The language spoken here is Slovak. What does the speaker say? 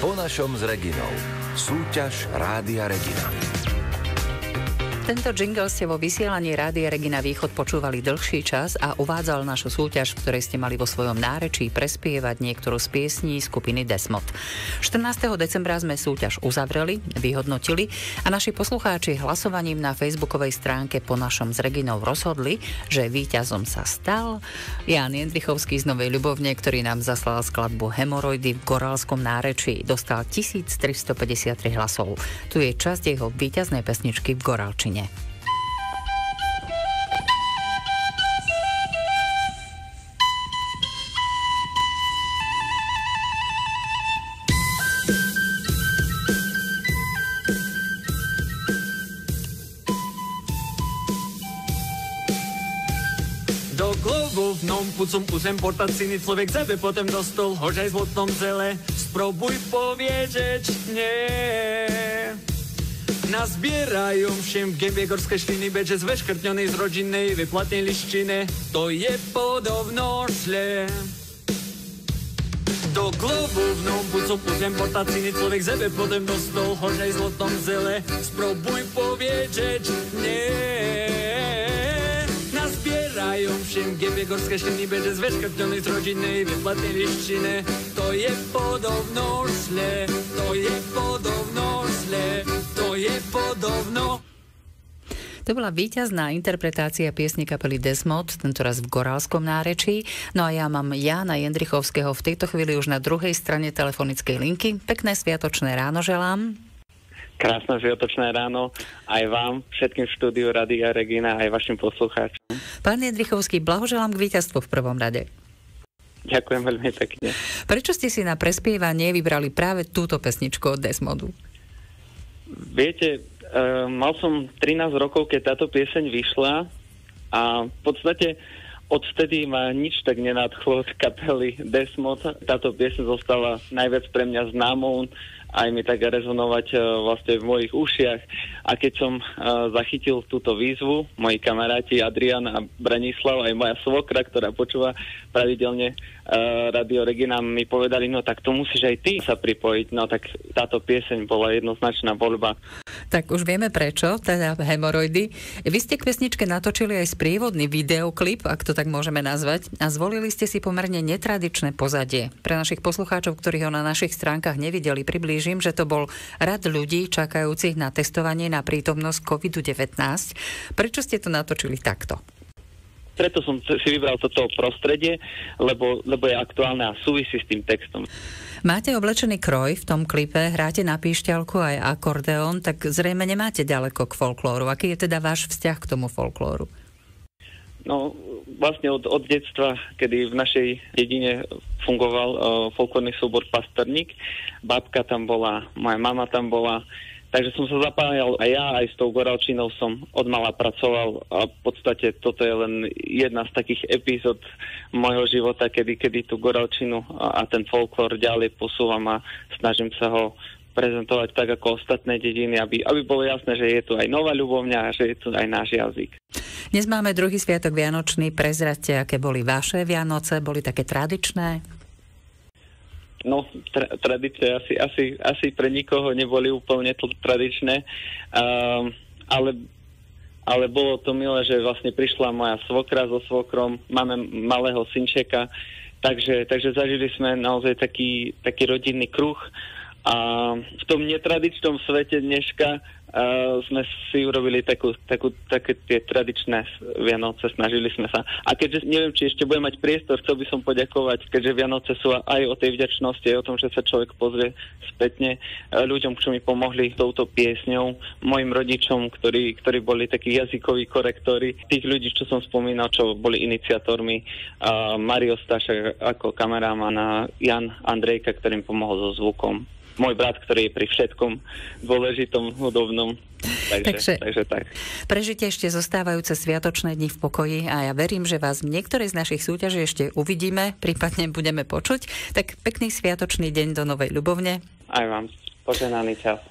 Po našom s Reginou. Súťaž Rádia Regina. Tento jingle ste vo vysielaní Rádia Regina Východ počúvali dlhší čas a uvádzal našu súťaž, v ktorej ste mali vo svojom nárečí prespievať niektorú z piesní skupiny Desmod. 14. decembra sme súťaž uzavreli, vyhodnotili a naši poslucháči hlasovaním na facebookovej stránke Po našom s Reginou rozhodli, že víťazom sa stal Ján Jendrichovský z Novej Ľubovne, ktorý nám zaslal skladbu Hemoroidy v Goralskom nárečí. Dostal 1353 hlasov. Tu je časť jeho víťaznej pesničky v Goralčine. Do klobovnom pucom pusem portaciny človek zebe potem dostol hožaj zlotnom zele. Spróbuj poviedeť nie. Nazbierajú všem v gembie gorské šliny, beže z veškrtňonej z rodinnej vyplatnej lištine. To je podobno šle. Do klobovnom pucom pusem portaciny človek zebe potem dostol hožaj zlotnom zele. Spróbuj poviedeť nie. Nazbierajú všem gembie gorské šliny, beže z veškrtňonej z rodinnej vyplatnej lištine. To je podobno šle. To je podobno šle. To je podobno. To bola víťazná interpretácia piesne kapely Desmod, tentoraz v Goralskom nárečí. No a ja mám Jána Jendrichovského v tejto chvíli už na druhej strane telefonickej linky. Pekné sviatočné ráno želám. Krásne sviatočné ráno aj vám, všetkým v štúdiu Rádia Regina, aj vašim poslucháčom. Pán Jendrichovský, blahoželám k víťazstvu v prvom rade. Ďakujem veľmi pekne. Prečo ste si na prespievanie vybrali práve túto pesničku od Desmodu? Viete, mal som 13 rokov, keď táto pieseň vyšla a v podstate odvtedy ma nič tak nenadchlo od kapely Desmod. Táto pieseň zostala najviac pre mňa známou, aj mi tak rezonovať vlastne v mojich ušiach. A keď som zachytil túto výzvu, moji kamaráti Adrian a Branislav, aj moja svokra, ktorá počúva pravidelne Radio Regina, mi povedali, no tak to musíš aj ty sa pripojiť. No tak táto pieseň bola jednoznačná voľba. Tak už vieme prečo, teda Hemoroidy. Vy ste k pesničke natočili aj sprievodný videoklip, ak to tak môžeme nazvať, a zvolili ste si pomerne netradičné pozadie. Pre našich poslucháčov, ktorí ho na našich stránkach nevideli, priblížim, že to bol rad ľudí čakajúcich na testovanie na prítomnosť COVID-19. Prečo ste to natočili takto? Preto som si vybral toto prostredie, lebo je aktuálne a súvisí s tým textom. Máte oblečený kroj v tom klipe, hráte na píšťalku aj akordeón, tak zrejme nemáte ďaleko k folklóru. Aký je teda váš vzťah k tomu folklóru? No, vlastne od detstva, kedy v našej dedine fungoval folklórny súbor Pastrník, babka tam bola, moja mama tam bola, takže som sa zapájal a ja aj s tou Goralčinou som odmala pracoval a v podstate toto je len jedna z takých epizód môjho života, kedy tú Goralčinu a ten folklór ďalej posúvam a snažím sa ho prezentovať tak ako ostatné dediny, aby bolo jasné, že je tu aj Nová Ľubovňa a že je tu aj náš jazyk. Dnes máme druhý sviatok Vianočný. Prezraďte, aké boli vaše Vianoce? Boli také tradičné? No, tradície asi pre nikoho neboli úplne tradičné, ale bolo to milé, že vlastne prišla moja svokra so svokrom, máme malého synčeka, takže zažili sme naozaj taký rodinný kruh a v tom netradičnom svete dneška sme si urobili také tie tradičné Vianoce, snažili sme sa. A keďže neviem, či ešte budem mať priestor, chcel by som poďakovať, keďže Vianoce sú aj o tej vďačnosti, aj o tom, že sa človek pozrie spätne ľuďom, čo mi pomohli touto piesňou, mojim rodičom, ktorí boli takí jazykoví korektori, tých ľudí, čo som spomínal, čo boli iniciátormi, Mario Stašak ako kameraman a Jan Andrejka, ktorým pomohol so zvukom. Môj brat, ktorý je pri všetkom dôležitom hudobnom. Takže tak. Prežite ešte zostávajúce sviatočné dni v pokoji a ja verím, že vás v niektorej z našich súťaží ešte uvidíme, prípadne budeme počuť. Tak pekný sviatočný deň do Novej Ľubovne. Aj vám. Požehnaný čas.